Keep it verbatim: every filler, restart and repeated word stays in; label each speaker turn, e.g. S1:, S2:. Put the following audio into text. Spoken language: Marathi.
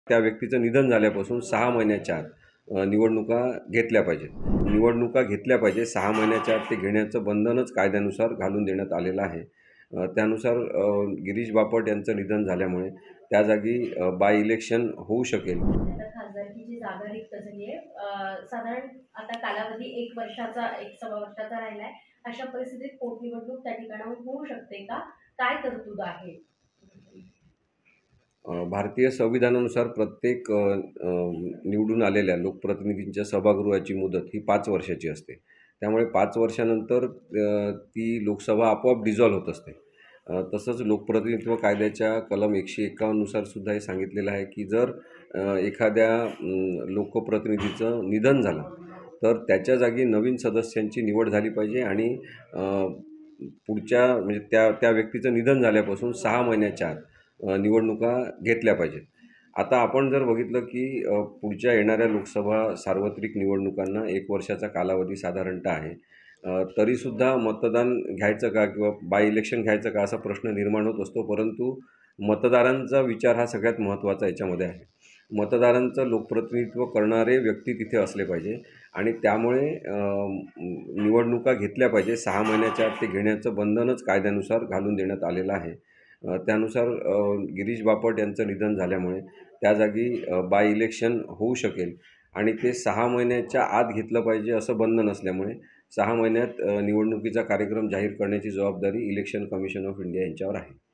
S1: त्या व्यक्तीचं निधन झाल्यापासून सहा महिन्याच्या आत अ, निवडणुका घेतल्या पाहिजेत. निवडणुका घेतल्या पाहिजे सहा महिन्याच्या आत ते घेण्याचं बंधनच कायद्यानुसार घालून देण्यात आलेलं आहे. अ, त्यानुसार अ, गिरीश बापट यांचं निधन झाल्यामुळे त्या जागी अ, बाय इलेक्शन होऊ शकेल.
S2: आता खासदारकीची जागा रिक्त झाली आहे. अ, साधारण आता कालावधी एक वर्षाचा एक सव्वा वर्षाचा राहिला आहे. अशा परिस्थितीत पोटनिवडणूक त्या ठिकाणाहून होऊ शकते का? काय तरतूद आहे?
S1: अ, भारतीय संविधानानुसार प्रत्येक अ, अ, निवडून आलेल्या लोकप्रतिनिधींच्या सभागृहाची मुदत ही पाच वर्षाची असते. त्यामुळे पाच वर्षानंतर अ, ती लोकसभा आपोआप डिझॉल्व्ह होत असते. अ, तसंच लोकप्रतिनिधित्व कायद्याच्या कलम एकशे एकावन्ननुसार सुद्धा हे सांगितलेलं आहे की जर अ, एखाद्या अं, लोकप्रतिनिधीचं निधन झालं तर त्याच्या जागी नवीन सदस्यांची निवड झाली पाहिजे आणि अ, पुढच्या म्हणजे त्या त्या व्यक्तीचं निधन झाल्यापासून सहा महिन्याच्या आत अ, निवडणुका घेतल्या पाहिजेत. आता आपण जर बघितलं की अ, पुढच्या येणाऱ्या लोकसभा सार्वत्रिक निवडणुकांना एक वर्षाचा कालावधी साधारणतः आहे. अ, तरीसुद्धा मतदान घ्यायचं का किंवा बाय इलेक्शन घ्यायचं का असा प्रश्न निर्माण होत असतो. परंतु मतदारांचा विचार हा सगळ्यात महत्त्वाचा याच्यामध्ये आहे. मतदारांचं लोकप्रतिनिधित्व करणारे व्यक्ती तिथे असले पाहिजे आणि त्यामुळे अ, निवडणुका घेतल्या पाहिजे सहा महिन्याच्या आत ते घेण्याचं बंधनच कायद्यानुसार घालून देण्यात आलेलं आहे. अ, त्यानुसार अ, गिरीश बापट यांचं निधन झाल्यामुळे त्या जागी अ, बाय इलेक्शन होऊ शकेल आणि ते सहा महिन्याच्या आत घेतलं पाहिजे असं बंधन असल्यामुळे सहा महिन्यात अ, निवडणुकीचा कार्यक्रम जाहीर करण्याची जबाबदारी इलेक्शन कमिशन ऑफ इंडिया यांच्यावर आहे.